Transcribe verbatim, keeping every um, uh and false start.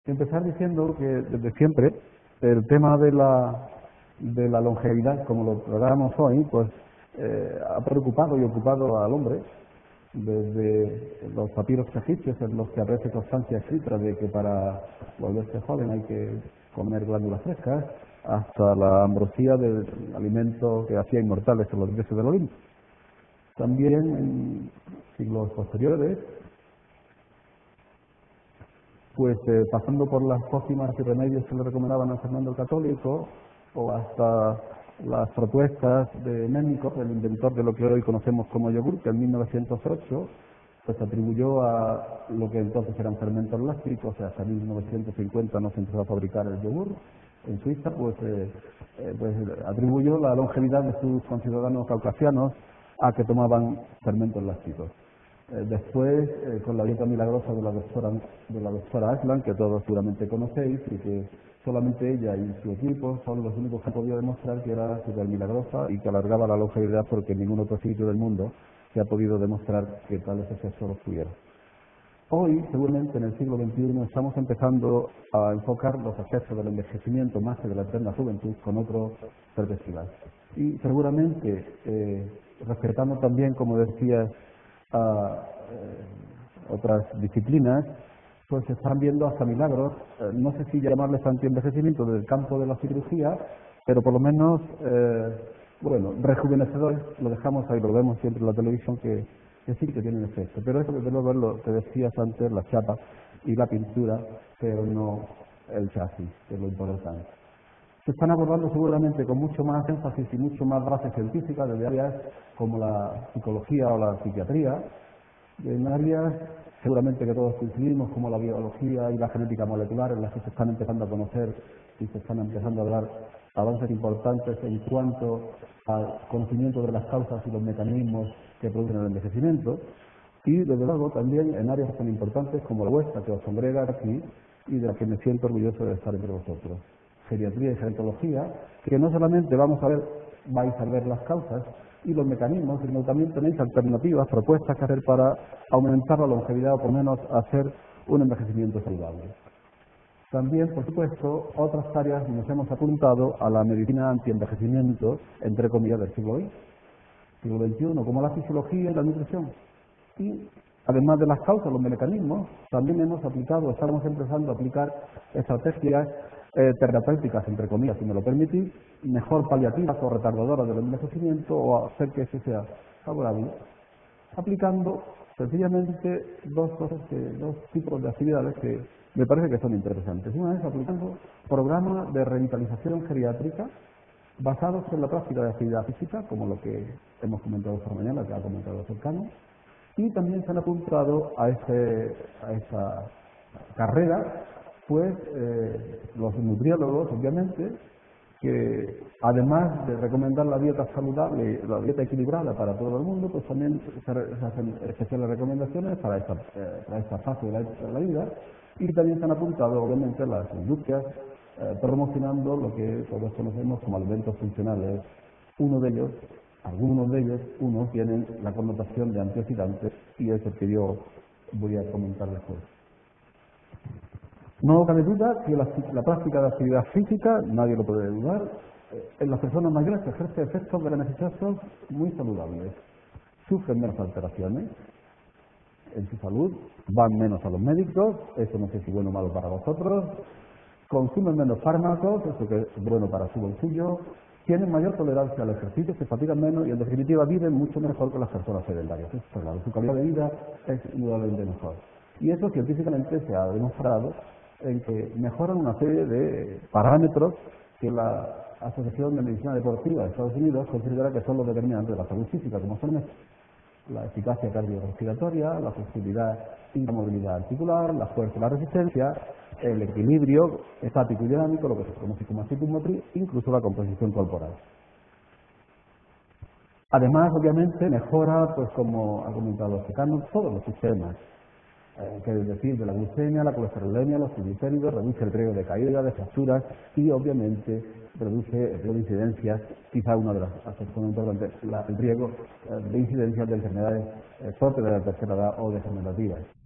Empezar diciendo que desde siempre el tema de la, de la longevidad, como lo tratamos hoy, pues eh, ha preocupado y ocupado al hombre desde los papiros egipcios en los que aparece constancia escrita de que para volverse joven hay que comer glándulas frescas, hasta la ambrosía del alimento que hacía inmortales a los dioses del Olimpo. También en siglos posteriores, pues eh, pasando por las pócimas y remedios que le recomendaban a Fernando el Católico, o hasta las propuestas de Ménico, el inventor de lo que hoy conocemos como yogur, que en mil novecientos ocho pues atribuyó a lo que entonces eran fermentos lácticos, o sea, hasta mil novecientos cincuenta no se empezó a fabricar el yogur en Suiza, pues, eh, eh, pues atribuyó la longevidad de sus conciudadanos caucasianos a que tomaban fermentos lácticos. Eh, después, eh, con la dieta milagrosa de la doctora, de la doctora Ashland, que todos seguramente conocéis, y que solamente ella y su equipo son los únicos que han podido demostrar que era súper milagrosa y que alargaba la longevidad, porque en ningún otro sitio del mundo se ha podido demostrar que tales efectos los tuviera. Hoy, seguramente en el siglo veintiuno, estamos empezando a enfocar los efectos del envejecimiento más que de la eterna juventud con otras perspectivas. Y seguramente, eh, respetando también, como decías, a eh, otras disciplinas, pues se están viendo hasta milagros, eh, no sé si llamarles antienvejecimiento del campo de la cirugía, pero por lo menos, eh, bueno, rejuvenecedores, lo dejamos ahí, lo vemos siempre en la televisión, que, que sí que tienen efecto. Pero eso, desde luego, es lo que decías antes, la chapa y la pintura, pero no el chasis, que es lo importante. Se están abordando seguramente con mucho más énfasis y mucho más base científica desde áreas como la psicología o la psiquiatría, en áreas seguramente que todos coincidimos como la biología y la genética molecular, en las que se están empezando a conocer y se están empezando a dar avances importantes en cuanto al conocimiento de las causas y los mecanismos que producen el envejecimiento, y desde luego también en áreas tan importantes como la vuestra, que os congrega aquí y de la que me siento orgulloso de estar entre vosotros. Geriatría y gerontología, que no solamente vamos a ver, vais a ver las causas y los mecanismos, sino también tenéis alternativas, propuestas que hacer para aumentar la longevidad o por lo menos hacer un envejecimiento saludable. También, por supuesto, otras áreas nos hemos apuntado a la medicina antienvejecimiento, entre comillas, del siglo veinte, siglo veintiuno, como la fisiología y la nutrición. Y además de las causas, los mecanismos, también hemos aplicado, estamos empezando a aplicar estrategias eh, terapéuticas, entre comillas, si me lo permitís, mejor paliativas o retardadoras del envejecimiento, o hacer que ese sea favorable, aplicando sencillamente dos cosas, que, dos tipos de actividades que me parece que son interesantes. Una es aplicando programas de revitalización geriátrica basados en la práctica de actividad física, como lo que hemos comentado esta mañana, que ha comentado Cercano, y también se han apuntado a, ese, a esa carrera pues eh, los nutriólogos, obviamente, que además de recomendar la dieta saludable, la dieta equilibrada para todo el mundo, pues también se hacen especiales recomendaciones para esta, eh, para esta fase de la, de la vida, y también se han apuntado, obviamente, las industrias eh, promocionando lo que todos conocemos como alimentos funcionales. Uno de ellos, algunos de ellos, unos tienen la connotación de antioxidantes, y es el que yo voy a comentar después. No cabe duda que la, la práctica de actividad física, nadie lo puede dudar, eh, en las personas mayores ejerce efectos beneficiosos muy saludables. Sufren menos alteraciones en su salud, van menos a los médicos, eso no sé si es bueno o malo para vosotros, consumen menos fármacos, eso que es bueno para su bolsillo, tienen mayor tolerancia al ejercicio, se fatigan menos y en definitiva viven mucho mejor que las personas sedentarias. Eso es claro, su calidad de vida es indudablemente mejor. Y eso científicamente se ha demostrado en que mejoran una serie de parámetros que la Asociación de Medicina Deportiva de Estados Unidos considera que son los determinantes de la salud física, como son la eficacia cardiorrespiratoria, la flexibilidad y la movilidad articular, la fuerza y la resistencia, el equilibrio estático y dinámico, lo que se conoce como actitud motriz, incluso la composición corporal. Además, obviamente, mejora, pues como ha comentado Cercano, todos los sistemas, eh, que es decir, de la glucemia, la colesterolemia, los triglicéridos, reduce el riesgo de caída, de fracturas y, obviamente, reduce el riesgo de incidencias, quizá una de las aspectos más importantes, la, el riesgo eh, de incidencias de enfermedades eh, propias de la tercera edad o degenerativas.